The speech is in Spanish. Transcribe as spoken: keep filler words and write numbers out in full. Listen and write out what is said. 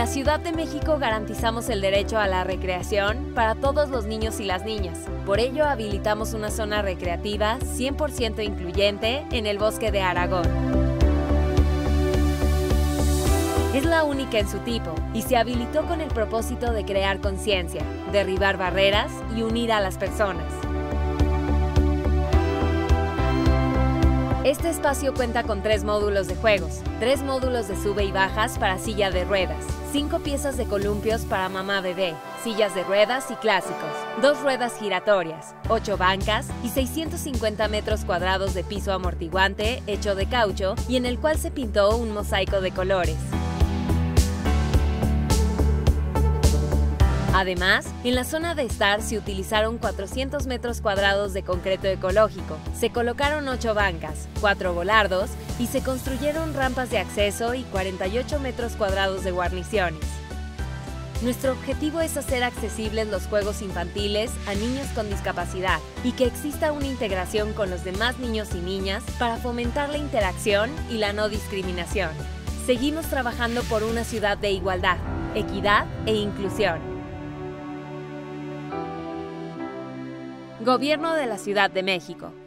la Ciudad de México garantizamos el derecho a la recreación para todos los niños y las niñas. Por ello, habilitamos una zona recreativa cien por ciento incluyente en el Bosque de Aragón. Es la única en su tipo y se habilitó con el propósito de crear conciencia, derribar barreras y unir a las personas. Este espacio cuenta con tres módulos de juegos, tres módulos de sube y bajas para silla de ruedas, cinco piezas de columpios para mamá-bebé, sillas de ruedas y clásicos, dos ruedas giratorias, ocho bancas y seiscientos cincuenta metros cuadrados de piso amortiguante hecho de caucho y en el cual se pintó un mosaico de colores. Además, en la zona de estar se utilizaron cuatrocientos metros cuadrados de concreto ecológico, se colocaron ocho bancas, cuatro volardos y se construyeron rampas de acceso y cuarenta y ocho metros cuadrados de guarniciones. Nuestro objetivo es hacer accesibles los juegos infantiles a niños con discapacidad y que exista una integración con los demás niños y niñas para fomentar la interacción y la no discriminación. Seguimos trabajando por una ciudad de igualdad, equidad e inclusión. Gobierno de la Ciudad de México.